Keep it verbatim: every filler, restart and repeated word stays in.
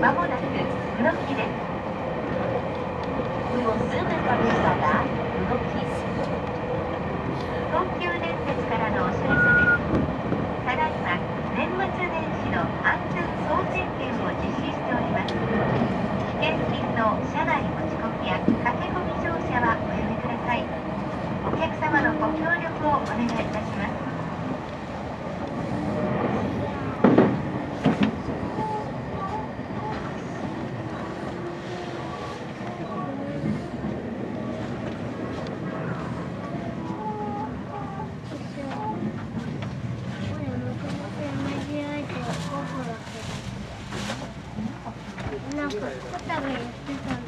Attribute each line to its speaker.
Speaker 1: まもなく宇野木です。We will soon establish that 宇野木。東急電鉄からのお知らせです。ただいま年末年始の安全総点検を実施しております。危険品の車内持ち込みや駆け込み乗車はおやめください。お客様のご協力をお願いいたします。
Speaker 2: なんか肩がやってたの。